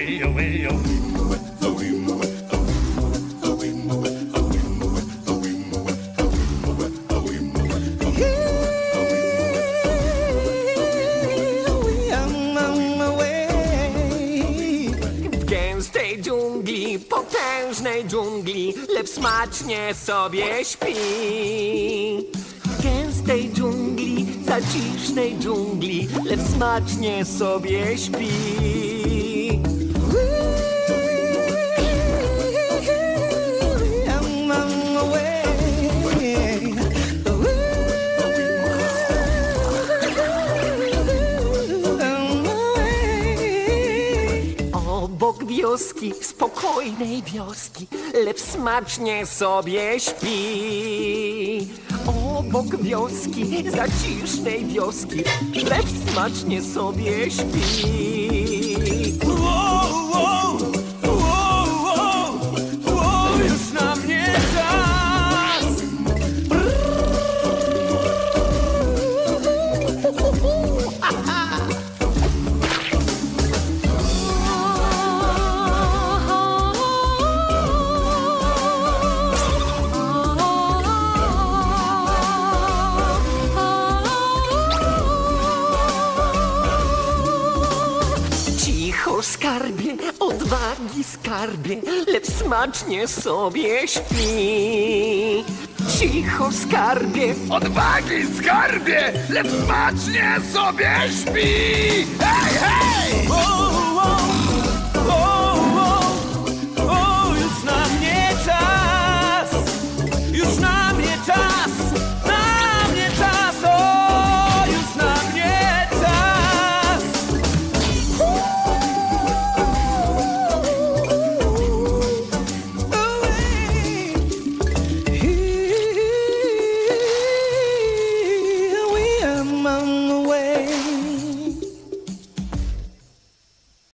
away, away, away. W gęstej dżungli, potężnej dżungli, lew smacznie sobie śpi. W gęstej dżungli, zacisznej dżungli, lew smacznie sobie śpi. Obok wioski, spokojnej wioski, lew smacznie sobie śpi. Obok wioski, zacisznej wioski, lew smacznie sobie śpi. Już na mnie czas. Cicho skarbie, odwagi skarbie, lew smacznie sobie śpi. Cicho skarbie, Odwagi skarbie, lew smacznie sobie śpi. Hej, hej!